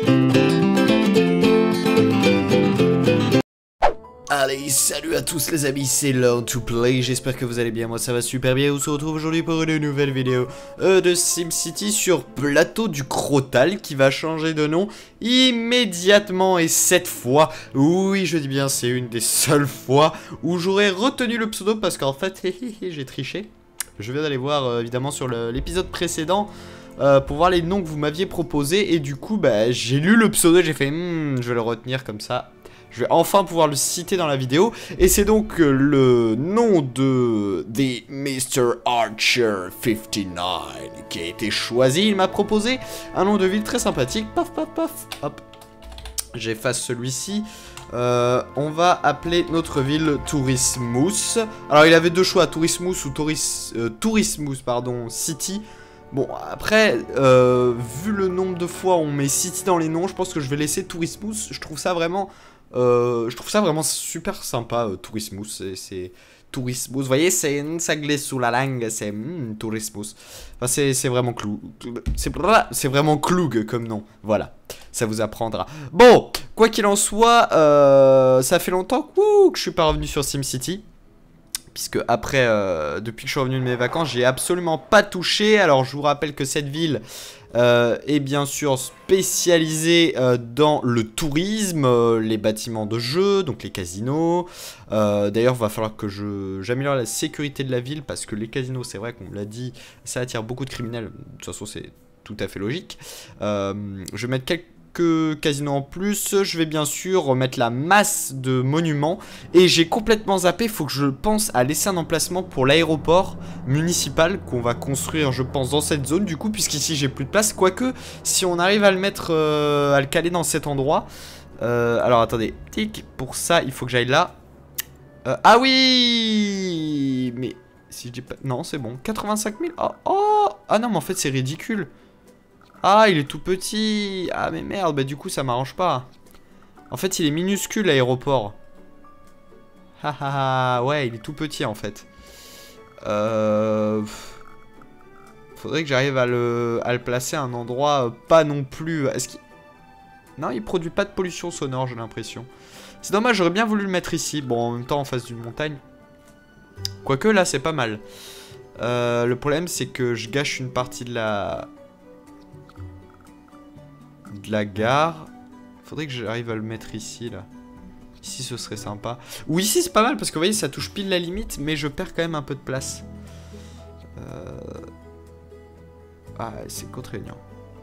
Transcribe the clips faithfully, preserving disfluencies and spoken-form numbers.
Allez, salut à tous les amis, c'est Learn to Play, j'espère que vous allez bien, moi ça va super bien, on se retrouve aujourd'hui pour une nouvelle vidéo euh, de SimCity sur Plateau du Crotal qui va changer de nom immédiatement et cette fois, oui je dis bien c'est une des seules fois où j'aurais retenu le pseudo parce qu'en fait, j'ai triché, je viens d'aller voir euh, évidemment sur l'épisode précédent euh, pour voir les noms que vous m'aviez proposés et du coup bah j'ai lu le pseudo et j'ai fait hmm, je vais le retenir comme ça. Je vais enfin pouvoir le citer dans la vidéo. Et c'est donc euh, le nom de des mister Archer cinquante-neuf qui a été choisi. Il m'a proposé un nom de ville très sympathique. Paf, paf, paf. Hop. J'efface celui-ci. Euh, on va appeler notre ville Tourismus. Alors il avait deux choix, Tourismus ou Touris, euh, Tourismus pardon, City. Bon, après, euh, vu le nombre de fois où on met City dans les noms, je pense que je vais laisser Tourismus. Je trouve ça vraiment... Euh, je trouve ça vraiment super sympa, euh, Tourismus, c'est Tourismus, vous voyez, ça glisse sous la langue, c'est mm, Tourismus, enfin c'est vraiment clou, c'est vraiment cloug comme nom, voilà, ça vous apprendra. Bon, quoi qu'il en soit, euh, ça fait longtemps wouh, que je suis pas revenu sur SimCity. Puisque après, euh, depuis que je suis revenu de mes vacances, j'ai absolument pas touché. Alors je vous rappelle que cette ville euh, est bien sûr spécialisée euh, dans le tourisme, euh, les bâtiments de jeu, donc les casinos. Euh, D'ailleurs, il va falloir que j'améliore la sécurité de la ville parce que les casinos, c'est vrai qu'on l'a dit, ça attire beaucoup de criminels. De toute façon, c'est tout à fait logique. Euh, je vais mettre quelques... casinos en plus, je vais bien sûr remettre la masse de monuments et j'ai complètement zappé, il faut que je pense à laisser un emplacement pour l'aéroport municipal qu'on va construire je pense dans cette zone du coup puisqu'ici j'ai plus de place, quoique si on arrive à le mettre, euh, à le caler dans cet endroit, euh, alors attendez, tic, pour ça il faut que j'aille là, euh, ah oui, mais si je dis pas, non c'est bon, quatre-vingt-cinq mille, oh, oh, ah non mais en fait c'est ridicule. Ah, il est tout petit. Ah, mais merde, bah du coup, ça m'arrange pas. En fait, il est minuscule, l'aéroport. Haha, ouais, il est tout petit, en fait. Euh... Faudrait que j'arrive à le... à le placer à un endroit pas non plus... Est-ce qu'il... Non, il produit pas de pollution sonore, j'ai l'impression. C'est dommage, j'aurais bien voulu le mettre ici. Bon, en même temps, en face d'une montagne. Quoique, là, c'est pas mal. Euh, le problème, c'est que je gâche une partie de la... de la gare. Faudrait que j'arrive à le mettre ici là. Ici ce serait sympa. Ou ici c'est pas mal parce que vous voyez ça touche pile la limite mais je perds quand même un peu de place. Euh... Ah c'est contraignant.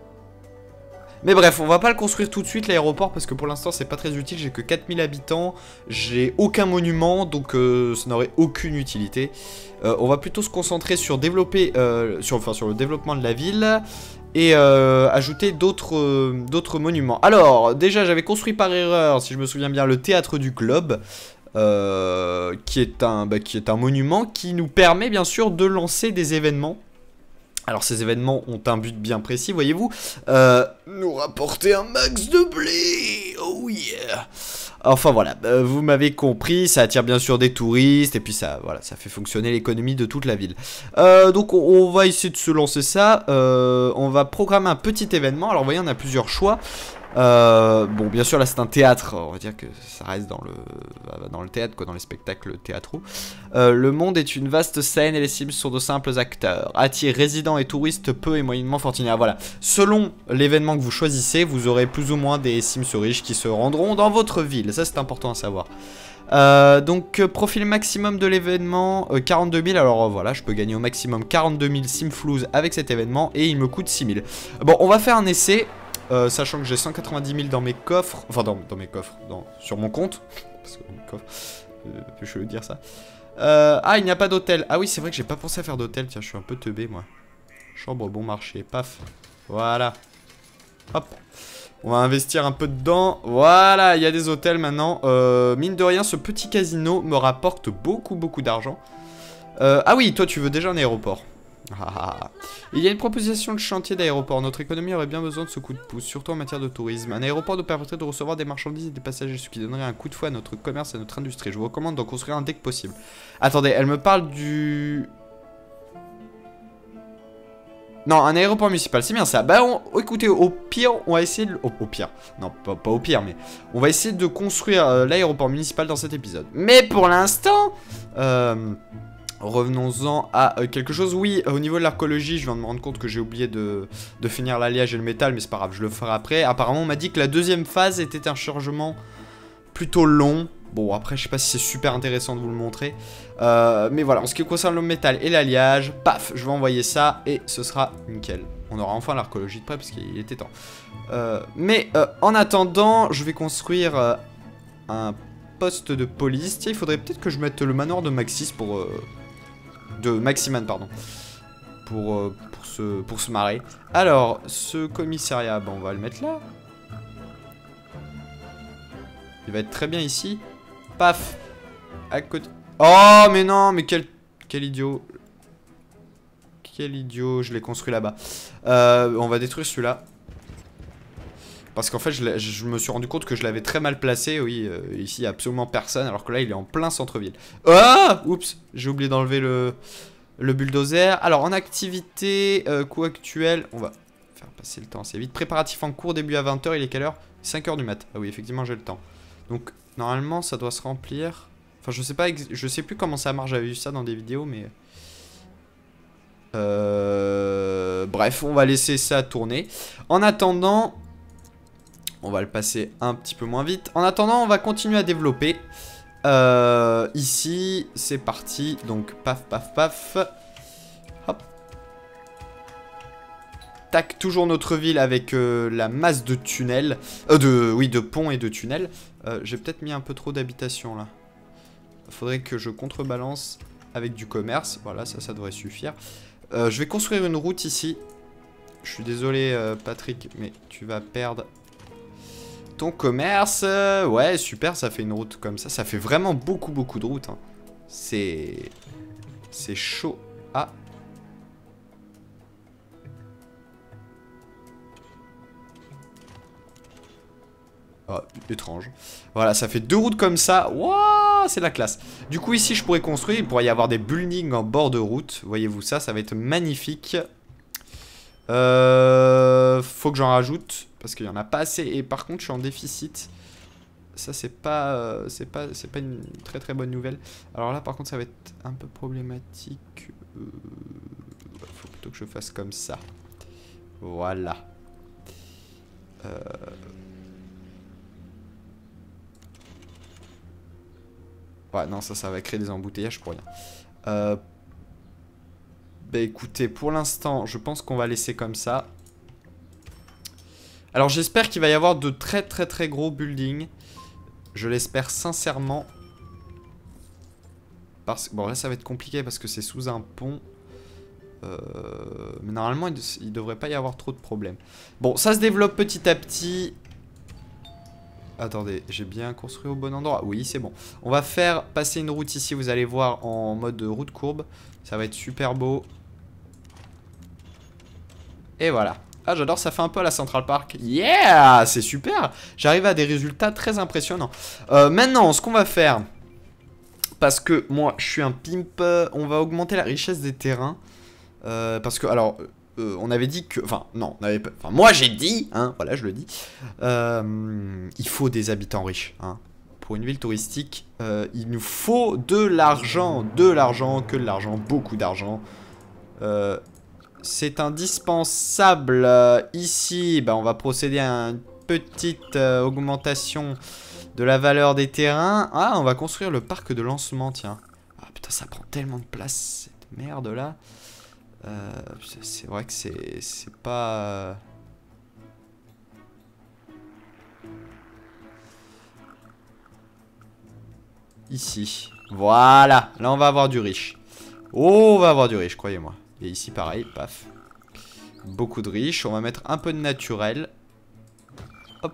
Mais bref, on va pas le construire tout de suite l'aéroport parce que pour l'instant c'est pas très utile, j'ai que quatre mille habitants, j'ai aucun monument donc euh, ça n'aurait aucune utilité. Euh, on va plutôt se concentrer sur développer, euh, sur, enfin, sur le développement de la ville et euh, ajouter d'autres euh, d'autres monuments. Alors déjà j'avais construit par erreur, si je me souviens bien, le théâtre du club. Euh, qui, est un, bah, qui est un monument qui nous permet bien sûr de lancer des événements. Alors ces événements ont un but bien précis, voyez-vous, euh, nous rapporter un max de blé, oh yeah. Enfin voilà, euh, vous m'avez compris, ça attire bien sûr des touristes et puis ça, voilà, ça fait fonctionner l'économie de toute la ville. Euh, donc on, on va essayer de se lancer ça, euh, on va programmer un petit événement, alors vous voyez on a plusieurs choix. Euh, bon bien sûr là c'est un théâtre, on va dire que ça reste dans le dans le théâtre quoi, dans les spectacles théâtraux. Euh, le monde est une vaste scène et les Sims sont de simples acteurs. Attire résidents et touristes peu et moyennement fortunés. Ah, voilà, selon l'événement que vous choisissez, vous aurez plus ou moins des Sims riches qui se rendront dans votre ville. Ça c'est important à savoir. Euh, donc euh, profil maximum de l'événement euh, quarante-deux mille, alors euh, voilà je peux gagner au maximum quarante-deux mille Simflouz avec cet événement et il me coûte six mille. Bon on va faire un essai. Euh, sachant que j'ai cent quatre-vingt-dix mille dans mes coffres, enfin dans, dans mes coffres, dans, sur mon compte, parce que dans mes coffres, euh, je veux dire ça. Euh, ah, il n'y a pas d'hôtel. Ah oui, c'est vrai que j'ai pas pensé à faire d'hôtel, tiens, je suis un peu teubé moi. Chambre bon marché, paf, voilà. Hop, on va investir un peu dedans, voilà, il y a des hôtels maintenant. Euh, mine de rien, ce petit casino me rapporte beaucoup, beaucoup d'argent. Euh, ah oui, toi tu veux déjà un aéroport. Ah, il y a une proposition de chantier d'aéroport. Notre économie aurait bien besoin de ce coup de pouce, surtout en matière de tourisme. Un aéroport nous permettrait de recevoir des marchandises et des passagers, ce qui donnerait un coup de fouet à notre commerce et à notre industrie. Je vous recommande d'en construire un dès que possible. Attendez, elle me parle du... Non, un aéroport municipal, c'est bien ça. Bah, on, écoutez, au pire, on va essayer de... Au, au pire, non, pas, pas au pire, mais... On va essayer de construire euh, l'aéroport municipal dans cet épisode. Mais pour l'instant... Euh, revenons-en à euh, quelque chose. Oui, au niveau de l'archéologie, je viens de me rendre compte que j'ai oublié de, de finir l'alliage et le métal, mais c'est pas grave, je le ferai après. Apparemment, on m'a dit que la deuxième phase était un chargement plutôt long. Bon, après, je sais pas si c'est super intéressant de vous le montrer. Euh, mais voilà, en ce qui concerne le métal et l'alliage, paf, je vais envoyer ça et ce sera nickel. On aura enfin l'archéologie de près parce qu'il était temps. Euh, mais euh, en attendant, je vais construire euh, un poste de police. Tiens, il faudrait peut-être que je mette le manoir de Maxis pour... Euh, de Maximan, pardon. Pour, euh, pour, se, pour se marrer. Alors, ce commissariat, bon, on va le mettre là. Il va être très bien ici. Paf. À côté. Oh, mais non, mais quel, quel idiot. Quel idiot, je l'ai construit là-bas. Euh, on va détruire celui-là. Parce qu'en fait, je, je me suis rendu compte que je l'avais très mal placé. Oui, euh, ici, il n'y a absolument personne. Alors que là, il est en plein centre-ville. Ah, oups, j'ai oublié d'enlever le, le bulldozer. Alors, en activité, euh, coût actuel, on va faire passer le temps assez vite. Préparatif en cours, début à vingt heures. Il est quelle heure? cinq heures du mat. Ah oui, effectivement, j'ai le temps. Donc, normalement, ça doit se remplir. Enfin, je sais pas, je sais plus comment ça marche. J'avais vu ça dans des vidéos, mais... Euh... Bref, on va laisser ça tourner. En attendant... On va le passer un petit peu moins vite. En attendant, on va continuer à développer. Euh, ici, c'est parti. Donc, paf, paf, paf. Hop. Tac, toujours notre ville avec euh, la masse de tunnels. Euh, de, oui, de ponts et de tunnels. Euh, J'ai peut-être mis un peu trop d'habitation, là. Faudrait que je contrebalance avec du commerce. Voilà, ça, ça devrait suffire. Euh, je vais construire une route ici. Je suis désolé, euh, Patrick, mais tu vas perdre... ton commerce. euh, ouais, super, ça fait une route comme ça. Ça fait vraiment beaucoup, beaucoup de routes. Hein. C'est... C'est chaud. Ah. Oh, étrange. Voilà, ça fait deux routes comme ça. Waouh, c'est la classe. Du coup, ici, je pourrais construire. Il pourrait y avoir des buildings en bord de route. Voyez-vous ça, ça va être magnifique. Euh... Faut que j'en rajoute. Parce qu'il n'y en a pas assez. Et par contre, je suis en déficit. Ça, c'est pas, euh, c'est pas, c'est pas une très très bonne nouvelle. Alors là, par contre, ça va être un peu problématique. Euh... Faut plutôt que je fasse comme ça. Voilà. Euh... Ouais, non, ça, ça va créer des embouteillages pour rien. Euh... Bah écoutez, pour l'instant, je pense qu'on va laisser comme ça. Alors j'espère qu'il va y avoir de très très très gros buildings. Je l'espère sincèrement. Parce que bon là ça va être compliqué parce que c'est sous un pont. Euh, mais normalement il, il devrait pas y avoir trop de problèmes. Bon, ça se développe petit à petit. Attendez, j'ai bien construit au bon endroit. Oui, c'est bon. On va faire passer une route ici, vous allez voir, en mode route courbe. Ça va être super beau. Et voilà. Ah, j'adore, ça fait un peu à la Central Park. Yeah, c'est super. J'arrive à des résultats très impressionnants. Euh, maintenant, ce qu'on va faire, parce que moi, je suis un pimp, on va augmenter la richesse des terrains. Euh, parce que, alors, euh, on avait dit que... Enfin, non, on avait pas... Enfin, moi, j'ai dit, hein, voilà, je le dis. Euh, il faut des habitants riches, hein. Pour une ville touristique, euh, il nous faut de l'argent. De l'argent, que de l'argent, beaucoup d'argent. Euh... C'est indispensable. Euh, ici, bah, on va procéder à une petite euh, augmentation de la valeur des terrains. Ah, on va construire le parc de lancement, tiens. Ah putain, ça prend tellement de place, cette merde là. Euh, c'est vrai que c'est c'est pas... Euh... Ici. Voilà. Là, on va avoir du riche. Oh, on va avoir du riche, croyez-moi. Et ici pareil, paf. Beaucoup de riches. On va mettre un peu de naturel. Hop.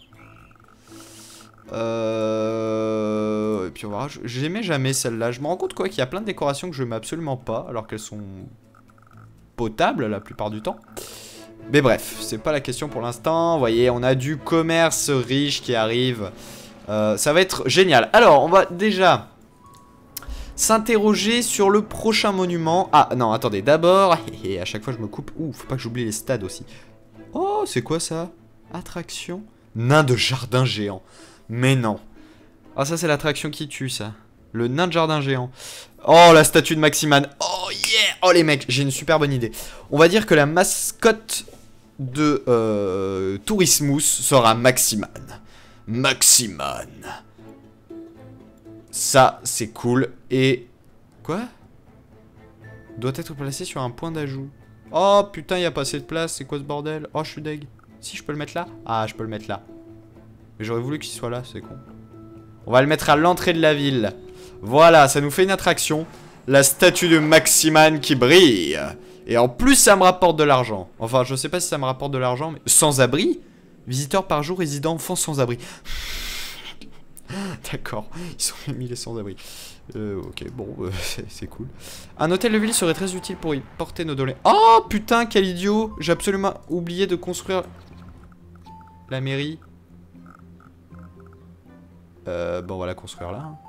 Euh... Et puis on va... J'aimais jamais celle-là. Je me rends compte quoi qu'il y a plein de décorations que je mets absolument pas. Alors qu'elles sont potables la plupart du temps. Mais bref, c'est pas la question pour l'instant. Vous voyez, on a du commerce riche qui arrive. Euh, ça va être génial. Alors, on va déjà... s'interroger sur le prochain monument. Ah non, attendez, d'abord, et à chaque fois je me coupe. Ouh, faut pas que j'oublie les stades aussi. Oh, c'est quoi ça? Attraction? Nain de jardin géant. Mais non. Ah, ça c'est l'attraction qui tue, ça. Le nain de jardin géant. Oh, la statue de Maximan. Oh yeah. Oh les mecs, j'ai une super bonne idée. On va dire que la mascotte de euh, Tourismus sera Maximan. Maximan. Ça, c'est cool. Et... Quoi? Doit être placé sur un point d'ajout. Oh putain, il n'y a pas assez de place. C'est quoi ce bordel? Oh, je suis deg. Si, je peux le mettre là? Ah, je peux le mettre là. Mais j'aurais voulu qu'il soit là, c'est con. On va le mettre à l'entrée de la ville. Voilà, ça nous fait une attraction. La statue de Maximan qui brille. Et en plus, ça me rapporte de l'argent. Enfin, je sais pas si ça me rapporte de l'argent, mais... Sans-abri? Visiteurs par jour, résidents, enfants sans-abri. D'accord, ils ont mis les sans-abri. Euh, ok, bon, euh, c'est cool. Un hôtel de ville serait très utile pour y porter nos doléances. Oh, putain, quel idiot. J'ai absolument oublié de construire la mairie. Euh, bon, on va la construire là. Hein.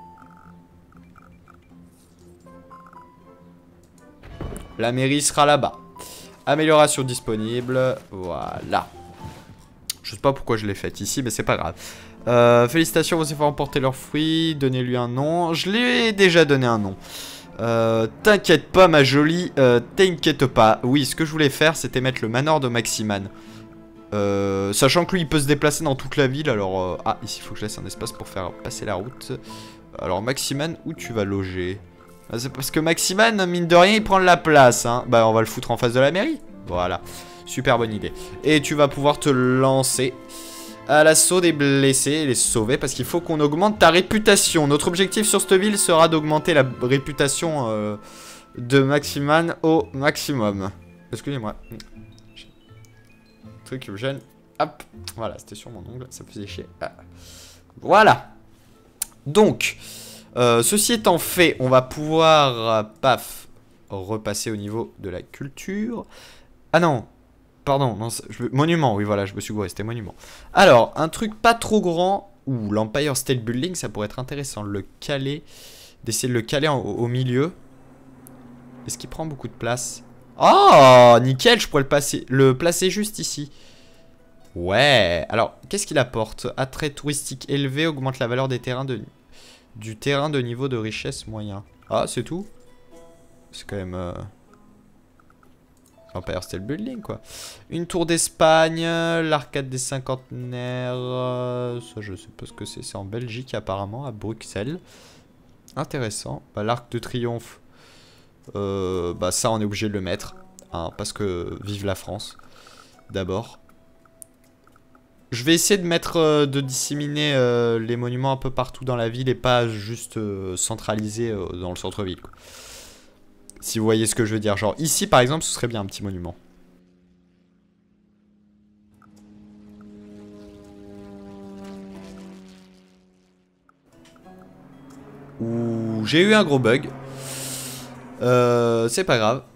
La mairie sera là-bas. Amélioration disponible. Voilà. Je sais pas pourquoi je l'ai faite ici, mais c'est pas grave. Euh, félicitations, vos efforts ont porté leurs fruits. Donnez-lui un nom. Je lui ai déjà donné un nom. Euh, T'inquiète pas, ma jolie. Euh, T'inquiète pas. Oui, ce que je voulais faire, c'était mettre le manoir de Maximan. Euh, sachant que lui, il peut se déplacer dans toute la ville. Alors, euh, ah, ici, il faut que je laisse un espace pour faire passer la route. Alors, Maximan, où tu vas loger? Ah, c'est parce que Maximan, mine de rien, il prend de la place. Hein. Bah, on va le foutre en face de la mairie. Voilà. Super bonne idée. Et tu vas pouvoir te lancer à l'assaut des blessés et les sauver parce qu'il faut qu'on augmente ta réputation. Notre objectif sur cette ville sera d'augmenter la réputation euh, de Maximan au maximum. Excusez-moi. Truc qui me gêne. Hop. Voilà, c'était sur mon ongle. Ça me faisait chier. Ah. Voilà. Donc, euh, ceci étant fait, on va pouvoir, euh, paf, repasser au niveau de la culture. Ah non. Pardon, non, je... monument, oui voilà, je me suis gouré, c'était monument. Alors, un truc pas trop grand, ou l'Empire State Building, ça pourrait être intéressant de le caler, d'essayer de le caler en, au milieu. Est-ce qu'il prend beaucoup de place? Oh, nickel, je pourrais le, passer, le placer juste ici. Ouais, alors, qu'est-ce qu'il apporte? Attrait touristique élevé, augmente la valeur des terrains de, du terrain de niveau de richesse moyen. Ah, c'est tout? C'est quand même... Euh... Empire State Building quoi. Une tour d'Espagne, l'arcade des cinquantenaires, euh, ça je sais pas ce que c'est, c'est en Belgique apparemment, à Bruxelles. Intéressant. Bah, l'arc de triomphe, euh, bah ça on est obligé de le mettre, hein, parce que vive la France, d'abord. Je vais essayer de mettre, euh, de disséminer euh, les monuments un peu partout dans la ville et pas juste euh, centraliser euh, dans le centre-ville quoi. Si vous voyez ce que je veux dire. Genre ici par exemple ce serait bien un petit monument. Ouh, j'ai eu un gros bug. Euh, c'est pas grave.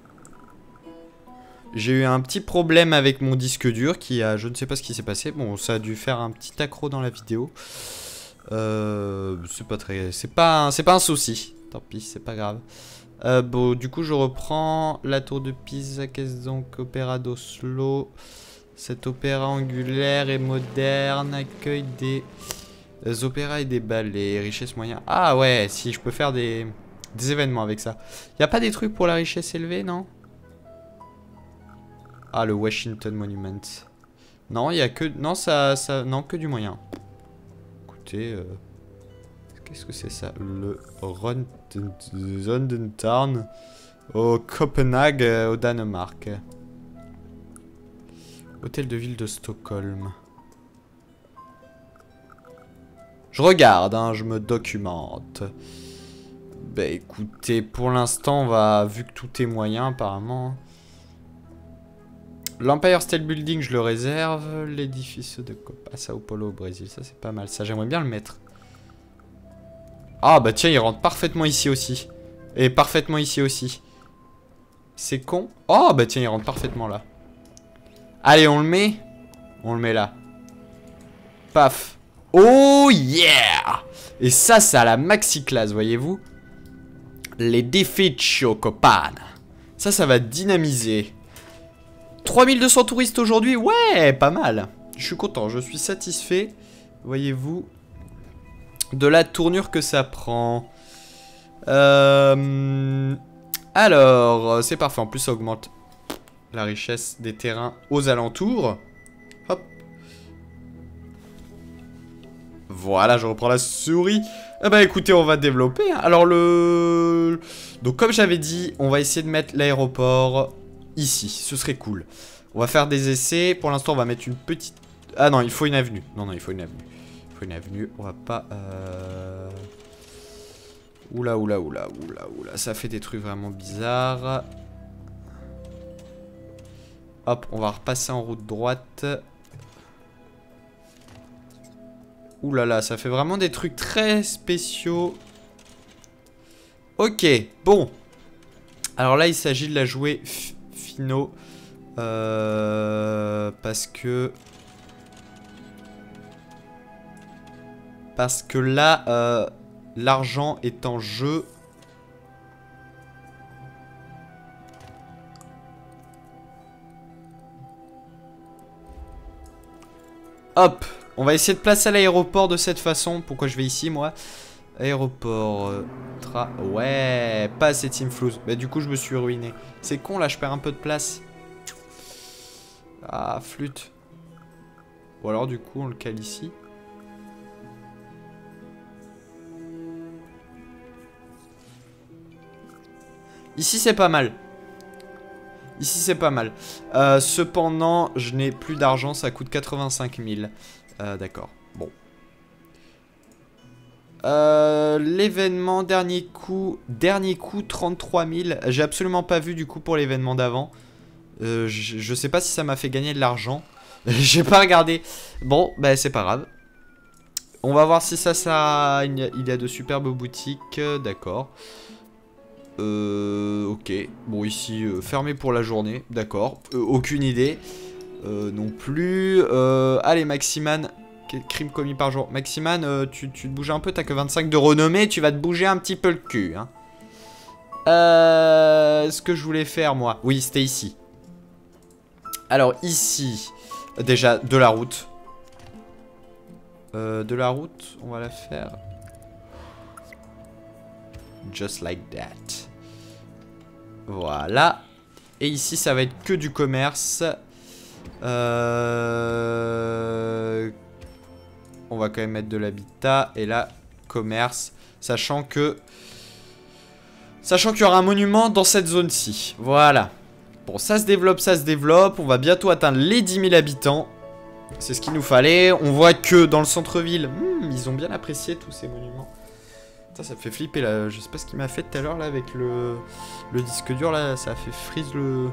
J'ai eu un petit problème avec mon disque dur qui a... Je ne sais pas ce qui s'est passé. Bon, ça a dû faire un petit accro dans la vidéo. Euh, c'est pas très... C'est pas, un... c'est pas un souci. Tant pis, c'est pas grave. Euh, bon, du coup, je reprends la tour de Pisa. Qu'est-ce donc? Opéra d'Oslo. Cet opéra angulaire et moderne accueille des euh, opéras et des ballets. Richesse moyenne. Ah ouais, si, je peux faire des, des événements avec ça. Y a pas des trucs pour la richesse élevée, non? Ah, le Washington Monument. Non, il y a que... Non, ça, ça... Non, que du moyen. Écoutez... Euh... Qu'est-ce que c'est ça? Le Zondentarn au Copenhague, euh, au Danemark. Hôtel de ville de Stockholm. Je regarde, hein, je me documente. Bah écoutez, pour l'instant, on va... Vu que tout est moyen, apparemment... L'Empire State Building, je le réserve. L'édifice de Copa Sao Paulo au Brésil, ça c'est pas mal. Ça, j'aimerais bien le mettre. Ah bah tiens, il rentre parfaitement ici aussi. Et parfaitement ici aussi. C'est con. Oh bah tiens, il rentre parfaitement là. Allez, on le met. On le met là. Paf. Oh yeah. Et ça, ça a la maxi classe, voyez-vous. L'edificio Copana. Ça, ça va dynamiser. trois mille deux cents touristes aujourd'hui. Ouais, pas mal. Je suis content, je suis satisfait. Voyez-vous, de la tournure que ça prend. Euh... Alors, c'est parfait. En plus, ça augmente la richesse des terrains aux alentours. Hop. Voilà, je reprends la souris. Eh ben, écoutez, on va développer. Hein. Alors, le... Donc, comme j'avais dit, on va essayer de mettre l'aéroport ici. Ce serait cool. On va faire des essais. Pour l'instant, on va mettre une petite... Ah non, il faut une avenue. Non, non, il faut une avenue. Il faut une avenue. On va pas... Euh... Oula, oula, oula, oula, oula. Ça fait des trucs vraiment bizarres. Hop, on va repasser en route droite. Oula là, ça fait vraiment des trucs très spéciaux. Ok, bon. Alors là, il s'agit de la jouer finaux. Euh, parce que... Parce que là, euh, l'argent est en jeu. Hop, on va essayer de placer l'aéroport de cette façon. Pourquoi je vais ici, moi? Aéroport... Euh, tra... Ouais, pas assez Team Flouz. Bah du coup, je me suis ruiné. C'est con, là, je perds un peu de place. Ah, flûte. Ou alors, du coup, on le cale ici. Ici, c'est pas mal. Ici, c'est pas mal. Euh, cependant, je n'ai plus d'argent. Ça coûte quatre-vingt-cinq mille. Euh, D'accord. Bon. Euh, l'événement, dernier coup. Dernier coup, trente-trois mille. J'ai absolument pas vu, du coup, pour l'événement d'avant. Euh, je, je sais pas si ça m'a fait gagner de l'argent. J'ai pas regardé. Bon, bah, c'est pas grave. On va voir si ça, ça... Il y a, il y a de superbes boutiques. D'accord. Euh, ok. Bon, ici, euh, fermé pour la journée. D'accord. Euh, aucune idée. Euh, non plus. Euh, allez, Maximan. Crime commis par jour. Maximan, euh, tu, tu te bouges un peu. T'as que vingt-cinq de renommée. Tu vas te bouger un petit peu le cul. Hein. Euh, ce que je voulais faire, moi. Oui, c'était ici. Alors, ici. Déjà, de la route. Euh, de la route, on va la faire. Just like that. Voilà. Et ici, ça va être que du commerce. Euh... On va quand même mettre de l'habitat. Et là, commerce. Sachant que... Sachant qu'il y aura un monument dans cette zone-ci. Voilà. Bon, ça se développe, ça se développe. On va bientôt atteindre les dix mille habitants. C'est ce qu'il nous fallait. On voit que dans le centre-ville, hmm, ils ont bien apprécié tous ces monuments. Ça, ça me fait flipper là. Je sais pas ce qu'il m'a fait tout à l'heure là avec le, le disque dur là. Ça a fait freeze le,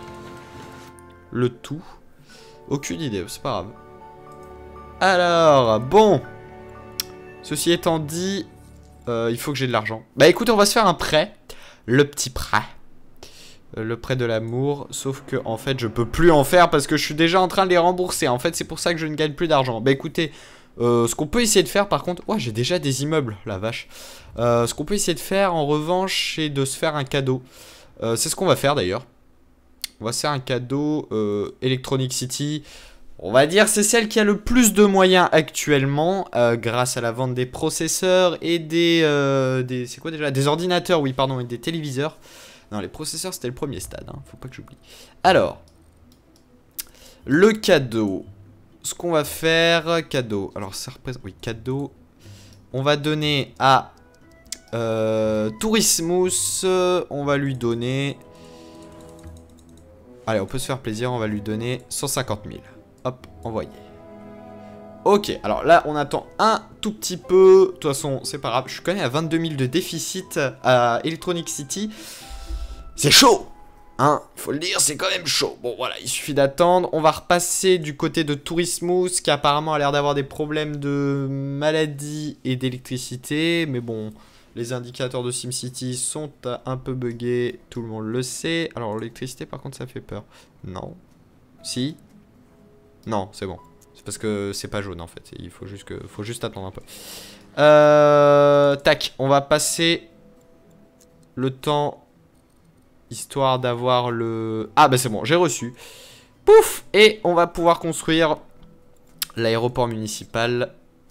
le tout. Aucune idée, c'est pas grave. Alors, bon. Ceci étant dit, euh, il faut que j'ai de l'argent. Bah écoutez, on va se faire un prêt. Le petit prêt. Euh, le prêt de l'amour. Sauf que en fait, je peux plus en faire parce que je suis déjà en train de les rembourser. En fait, c'est pour ça que je ne gagne plus d'argent. Bah écoutez... Euh, ce qu'on peut essayer de faire par contre... Ouais, j'ai déjà des immeubles, la vache. Euh, ce qu'on peut essayer de faire en revanche, c'est de se faire un cadeau. Euh, c'est ce qu'on va faire d'ailleurs. On va se faire un cadeau euh, Electronic City. On va dire c'est celle qui a le plus de moyens actuellement. Euh, grâce à la vente des processeurs et des... Euh, des c'est quoi déjà? Des ordinateurs, oui pardon, et des téléviseurs. Non, les processeurs c'était le premier stade, hein, faut pas que j'oublie. Alors, le cadeau... Ce qu'on va faire, cadeau. Alors ça représente, oui, cadeau. On va donner à euh, Tourismus. On va lui donner. Allez, on peut se faire plaisir. On va lui donner cent cinquante mille. Hop, envoyé. Ok, alors là, on attend un tout petit peu. De toute façon, c'est pas grave. Je suis quand même à vingt-deux mille de déficit à Electronic City. C'est chaud! Hein, faut le dire, c'est quand même chaud. Bon, voilà, il suffit d'attendre. On va repasser du côté de Tourismus, qui apparemment a l'air d'avoir des problèmes de maladie et d'électricité. Mais bon, les indicateurs de SimCity sont un peu buggés. Tout le monde le sait. Alors, l'électricité, par contre, ça fait peur. Non. Si. Non, c'est bon. C'est parce que c'est pas jaune, en fait. Il faut juste, que... faut juste attendre un peu. Euh... Tac, on va passer... le temps, histoire d'avoir le... Ah bah c'est bon, j'ai reçu. Pouf! Et on va pouvoir construire l'aéroport municipal.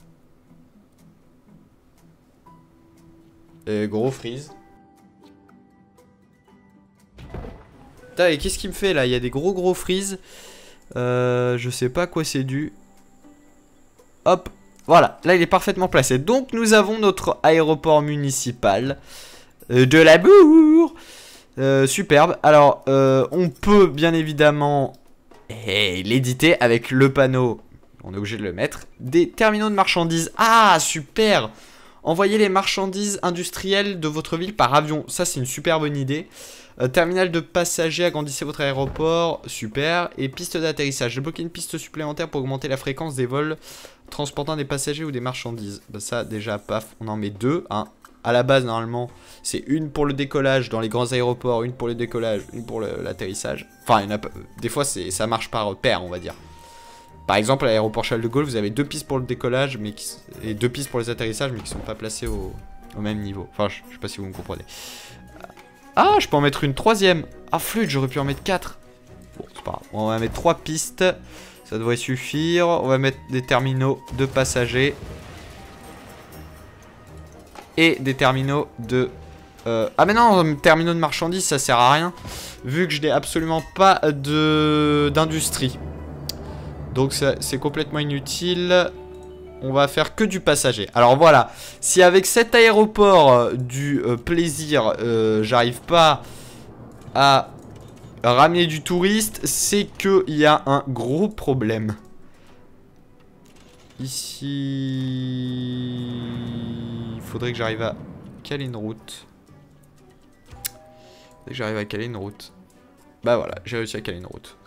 Et gros freeze. Putain, et qu'est-ce qu'il me fait là? Il y a des gros gros freeze. Euh, je sais pas à quoi c'est dû. Hop, voilà, là il est parfaitement placé. Donc nous avons notre aéroport municipal euh, de la bourre. euh, Superbe. Alors, euh, on peut bien évidemment hey, l'éditer avec le panneau. On est obligé de le mettre. Des terminaux de marchandises. Ah, super! Envoyez les marchandises industrielles de votre ville par avion. Ça, c'est une super bonne idée. Euh, terminal de passagers, agrandissez votre aéroport. Super. Et piste d'atterrissage. Débloquez une piste supplémentaire pour augmenter la fréquence des vols transportant des passagers ou des marchandises. Bah, ça, déjà, paf, on en met deux. Hein. À la base, normalement, c'est une pour le décollage dans les grands aéroports, une pour le décollage, une pour l'atterrissage. Enfin, il y en a, des fois, ça marche par paire, on va dire. Par exemple, à l'aéroport Charles de Gaulle, vous avez deux pistes pour le décollage mais qui, et deux pistes pour les atterrissages, mais qui sont pas placées au, au même niveau. Enfin, je, je sais pas si vous me comprenez. Ah, je peux en mettre une troisième. Ah, flûte, j'aurais pu en mettre quatre. Bon, c'est pas grave. On va mettre trois pistes. Ça devrait suffire. On va mettre des terminaux de passagers. Et des terminaux de... Euh... Ah, mais non, terminaux de marchandises, ça sert à rien. Vu que je n'ai absolument pas de d'industrie. Donc c'est complètement inutile. On va faire que du passager. Alors voilà, si avec cet aéroport euh, du euh, plaisir, euh, j'arrive pas à ramener du touriste, c'est qu'il y a un gros problème. Ici, il faudrait que j'arrive à caler une route. Il faudrait que j'arrive à caler une route. Bah voilà, j'ai réussi à caler une route.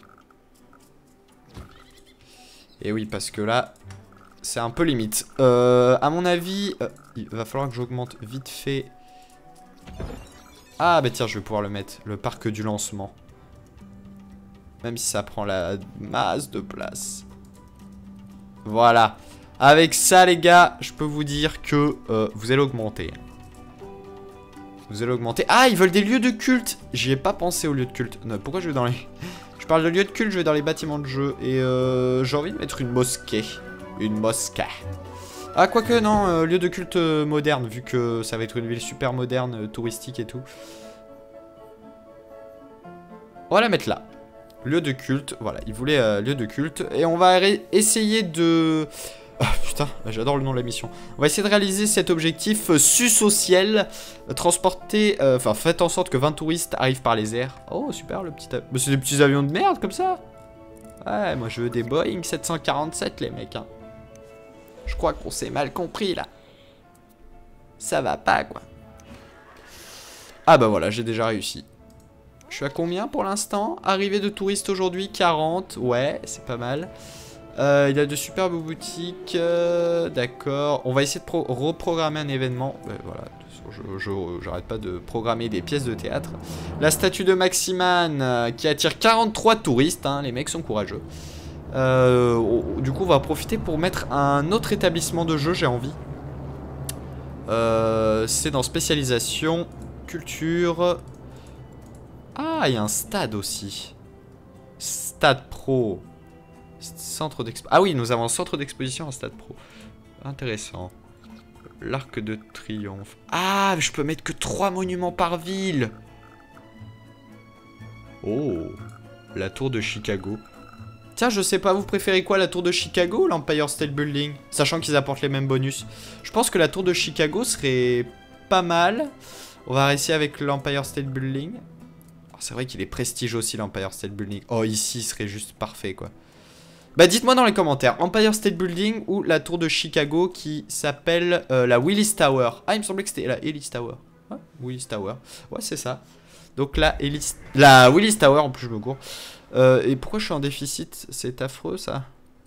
Et oui, parce que là, c'est un peu limite. Euh, à mon avis, euh, il va falloir que j'augmente vite fait. Ah bah tiens, je vais pouvoir le mettre. Le parc du lancement. Même si ça prend la masse de place. Voilà. Avec ça, les gars, je peux vous dire que euh, vous allez augmenter. Vous allez augmenter. Ah, ils veulent des lieux de culte. J'y ai pas pensé aux lieux de culte. Non, pourquoi je vais dans les... Je parle de lieux de culte, je vais dans les bâtiments de jeu. Et euh, j'ai envie de mettre une mosquée. Une mosquée. Ah, quoique, non, euh, lieu de culte euh, moderne, vu que ça va être une ville super moderne, euh, touristique et tout. On va la mettre là. Lieu de culte, voilà, il voulait euh, lieu de culte. Et on va essayer de... Ah, putain, j'adore le nom de la mission. On va essayer de réaliser cet objectif euh, sus au ciel. Euh, transporter, enfin, euh, faites en sorte que vingt touristes arrivent par les airs. Oh, super, le petit... Mais c'est des petits avions de merde, comme ça. Ouais, moi je veux des Boeing sept cent quarante-sept, les mecs, hein. Je crois qu'on s'est mal compris, là. Ça va pas, quoi. Ah bah voilà, j'ai déjà réussi. Je suis à combien pour l'instant? Arrivée de touristes aujourd'hui, quarante. Ouais, c'est pas mal. Euh, il y a de superbes boutiques. Euh, D'accord. On va essayer de pro reprogrammer un événement. Euh, voilà. Je j'arrête pas de programmer des pièces de théâtre. La statue de Maximan euh, qui attire quarante-trois touristes. Hein, les mecs sont courageux. Euh, du coup, on va profiter pour mettre un autre établissement de jeu. J'ai envie. Euh, C'est dans spécialisation, culture. Ah, il y a un stade aussi. Stade pro. Centre d'expo. Ah oui, nous avons un centre d'exposition en stade pro. Intéressant. L'Arc de Triomphe. Ah, je peux mettre que trois monuments par ville. Oh, la tour de Chicago. Tiens, je sais pas, vous préférez quoi, la tour de Chicago ou l'Empire State Building? Sachant qu'ils apportent les mêmes bonus. Je pense que la tour de Chicago serait pas mal. On va essayer avec l'Empire State Building. Oh, c'est vrai qu'il est prestigieux aussi, l'Empire State Building. Oh, ici, serait juste parfait, quoi. Bah, dites-moi dans les commentaires, Empire State Building ou la tour de Chicago qui s'appelle euh, la Willis Tower. Ah, il me semblait que c'était la Ellis Tower. Ouais, Willis Tower. Ouais, c'est ça. Donc la Ellis... La Willis Tower, en plus je me cours. Euh, et pourquoi je suis en déficit? C'est affreux, ça.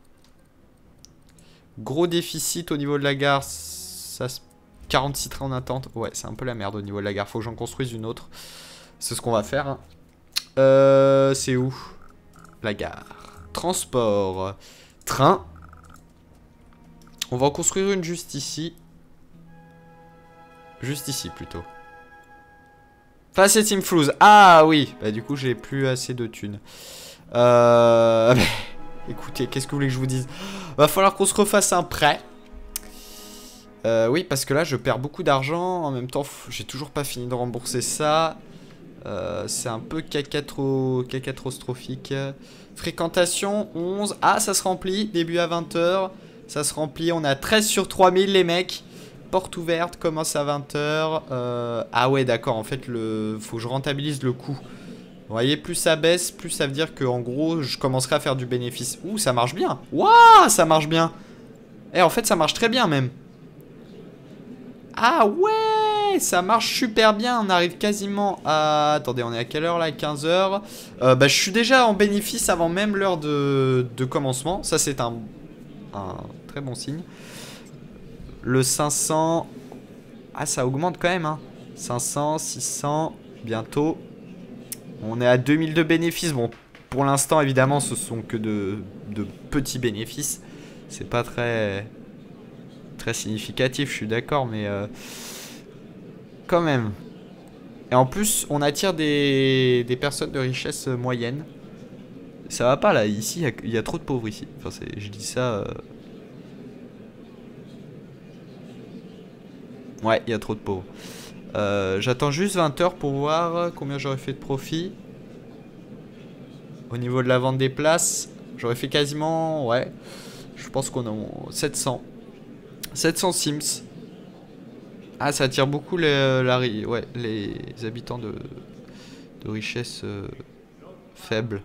Gros déficit au niveau de la gare. Ça se... quarante-six trains en attente. Ouais, c'est un peu la merde au niveau de la gare. Faut que j'en construise une autre. C'est ce qu'on va faire. Hein. Euh, c'est où? La gare. Transport. Train. On va en construire une juste ici. Juste ici, plutôt. Face et Team Flouze. Ah oui. Bah du coup j'ai plus assez de thunes. Euh... Écoutez, qu'est-ce que vous voulez que je vous dise? Va falloir qu'on se refasse un prêt. Euh, oui, parce que là je perds beaucoup d'argent. En même temps, j'ai toujours pas fini de rembourser ça. Euh, c'est un peu cacatro... cacatastrophique. Fréquentation onze. Ah, ça se remplit. Début à vingt heures. Ça se remplit. On a treize sur trois mille les mecs. Porte ouverte, commence à vingt heures. Euh... Ah ouais, d'accord. En fait, le... faut que je rentabilise le coût. Vous voyez, plus ça baisse, plus ça veut dire que en gros, je commencerai à faire du bénéfice. Ouh, ça marche bien. Waouh, ça marche bien. Eh, en fait, ça marche très bien même. Ah ouais, ça marche super bien. On arrive quasiment à... Attendez, on est à quelle heure là? quinze heures. Euh, bah, je suis déjà en bénéfice avant même l'heure de... de commencement. Ça, c'est un... un très bon signe. Le cinq cents... Ah, ça augmente quand même, hein. cinq cents, six cents, bientôt. On est à deux mille de bénéfices. Bon, pour l'instant, évidemment, ce sont que de, de petits bénéfices. C'est pas très... très significatif, je suis d'accord, mais... Euh, quand même. Et en plus, on attire des, des personnes de richesse moyenne. Ça va pas, là. Ici, il y, y a trop de pauvres, ici. Enfin, je dis ça... Euh... Ouais, il y a trop de pauvres. Euh, J'attends juste vingt heures pour voir combien j'aurais fait de profit. Au niveau de la vente des places, j'aurais fait quasiment... Ouais, je pense qu'on a sept cents. sept cents Sims. Ah, ça attire beaucoup les, la, ouais, les habitants de, de richesse euh, faible.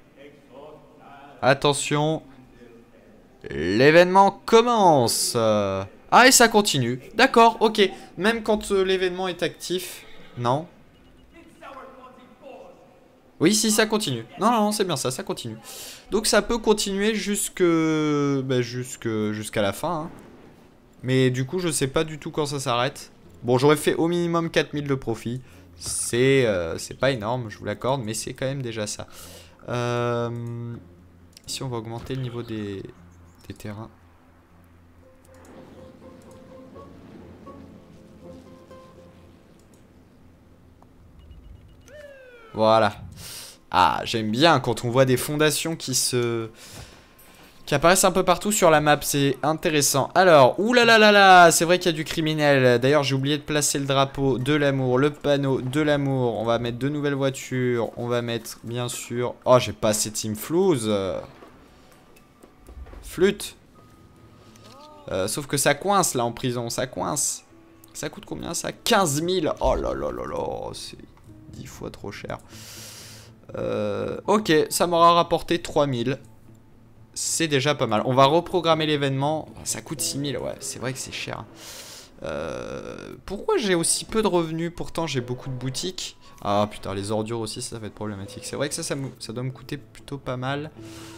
Attention. L'événement commence. Ah, et ça continue. D'accord, ok. Même quand euh, l'événement est actif. Non. Oui, si, ça continue. Non, non, c'est bien ça, ça continue. Donc ça peut continuer jusque... Bah, jusque... jusqu'à la fin. Hein. Mais du coup, je sais pas du tout quand ça s'arrête. Bon, j'aurais fait au minimum quatre mille de profit. C'est euh, c'est pas énorme, je vous l'accorde, mais c'est quand même déjà ça. Euh, ici, on va augmenter le niveau des, des terrains. Voilà. Ah, j'aime bien quand on voit des fondations qui se... qui apparaissent un peu partout sur la map, c'est intéressant. Alors, oulalalala, c'est vrai qu'il y a du criminel. D'ailleurs, j'ai oublié de placer le drapeau de l'amour, le panneau de l'amour. On va mettre deux nouvelles voitures. On va mettre, bien sûr... Oh, j'ai pas assez Team Flouze. Flûte. Euh, sauf que ça coince, là, en prison. Ça coince. Ça coûte combien, ça? quinze mille. Oh là là là là, c'est dix fois trop cher. Euh, ok, ça m'aura rapporté trois mille. C'est déjà pas mal. On va reprogrammer l'événement. Ça coûte six mille, ouais, c'est vrai que c'est cher. Euh, pourquoi j'ai aussi peu de revenus? Pourtant, j'ai beaucoup de boutiques. Ah putain, les ordures aussi, ça, ça va être problématique. C'est vrai que ça, ça, me, ça doit me coûter plutôt pas mal.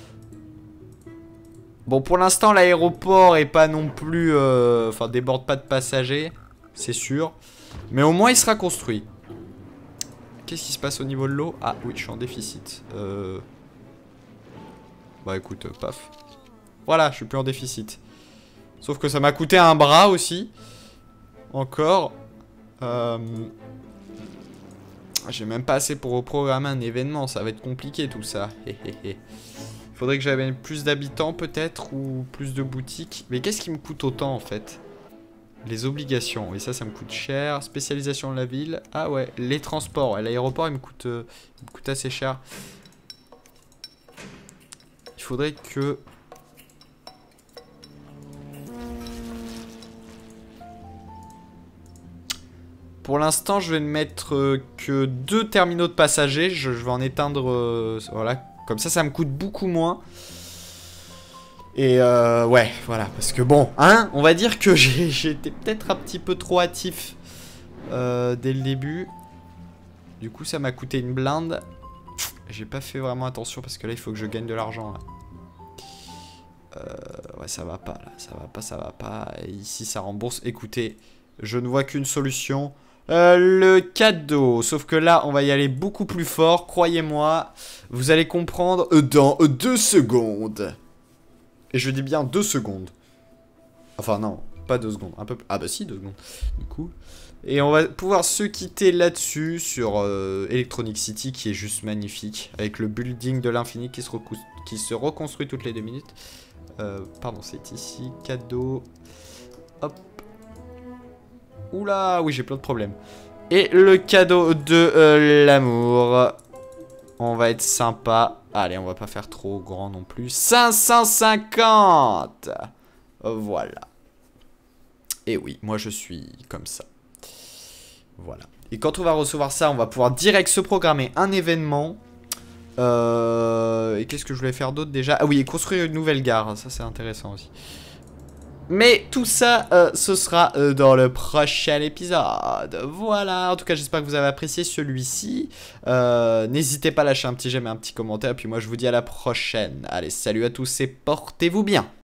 Bon, pour l'instant, l'aéroport est pas non plus... Euh, enfin, déborde pas de passagers, c'est sûr. Mais au moins, il sera construit. Qu'est-ce qui se passe au niveau de l'eau? Ah oui, je suis en déficit. Euh... Bah écoute, euh, paf. Voilà, je suis plus en déficit. Sauf que ça m'a coûté un bras aussi. Encore. Euh... J'ai même pas assez pour reprogrammer un événement. Ça va être compliqué tout ça. Il faudrait que j'avais plus d'habitants peut-être. Ou plus de boutiques. Mais qu'est-ce qui me coûte autant en fait? Les obligations, oui ça, ça me coûte cher. Spécialisation de la ville, ah ouais, les transports, l'aéroport il me coûte, euh, il me coûte assez cher. Il faudrait que... Pour l'instant, je vais ne mettre euh, que deux terminaux de passagers, je, je vais en éteindre, euh, voilà, comme ça, ça me coûte beaucoup moins. Et euh, ouais, voilà, parce que bon, hein, on va dire que j'ai été peut-être un petit peu trop hâtif euh, dès le début. Du coup, ça m'a coûté une blinde. J'ai pas fait vraiment attention parce que là, il faut que je gagne de l'argent. Euh, ouais, ça va pas, là, ça va pas, ça va pas. Et ici, ça rembourse. Écoutez, je ne vois qu'une solution. Euh, le cadeau. Sauf que là, on va y aller beaucoup plus fort, croyez-moi. Vous allez comprendre dans deux secondes. Et je dis bien deux secondes. Enfin non, Pas deux secondes, un peu... Ah bah si, deux secondes, du coup. Et on va pouvoir se quitter là-dessus sur euh, Electronic City qui est juste magnifique. Avec le building de l'infini qui, qui se reconstruit toutes les deux minutes. Euh, pardon, c'est ici. Cadeau. Hop. Oula, oui, j'ai plein de problèmes. Et le cadeau de euh, l'amour. On va être sympa. Allez, on va pas faire trop grand non plus. cinq cent cinquante. Voilà. Et oui, moi je suis comme ça. Voilà. Et quand on va recevoir ça, on va pouvoir direct se programmer un événement. Euh... Et qu'est-ce que je voulais faire d'autre déjà? Ah oui, et construire une nouvelle gare. Ça, c'est intéressant aussi. Mais tout ça, euh, ce sera euh, dans le prochain épisode. Voilà. En tout cas, j'espère que vous avez apprécié celui-ci. Euh, N'hésitez pas à lâcher un petit j'aime et un petit commentaire. Puis moi, je vous dis à la prochaine. Allez, salut à tous et portez-vous bien.